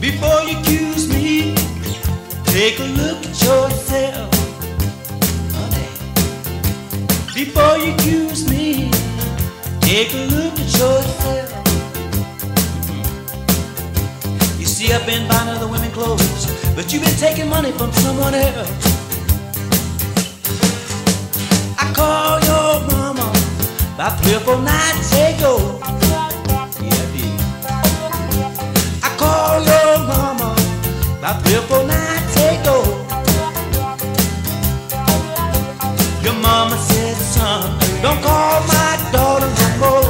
Before you accuse me, take a look at yourself, honey. Before you accuse me, take a look at yourself. You see, I've been buying other women clothes, but you've been taking money from someone else. I called your mama about 3 or 4 nights ago. Yeah, I did. I called your mama about 3 or 4 nights ago. Your mama said, son, don't call my daughter no more.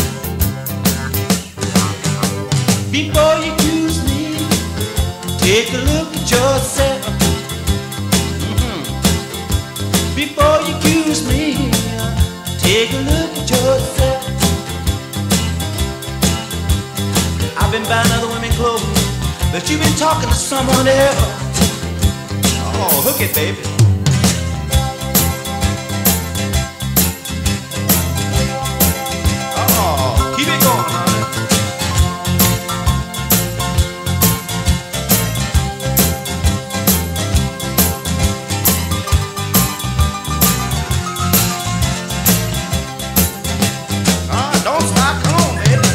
Before you accuse me, take a look at yourself. Before you accuse me, take a look at yourself. I've been buying other women clothes, but you've been talking to someone else. Oh, hook it, baby. Oh, keep it going, honey. Don't stop, come on, baby.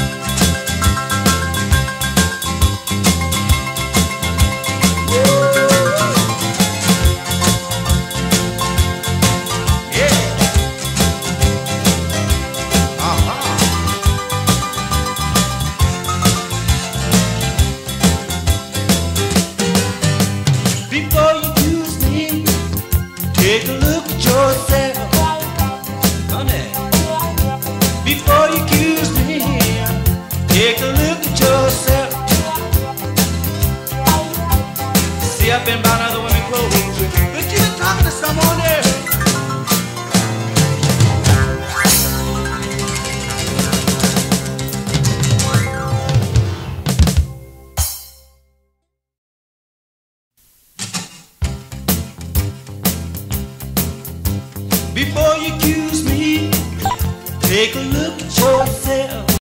Yeah. Before you accuse me, take a look at yourself, honey. Before you accuse me, take a look at yourself. See, I've been buying other women clothes, but you've been talking to someone else. Before you accuse me, take a look at yourself.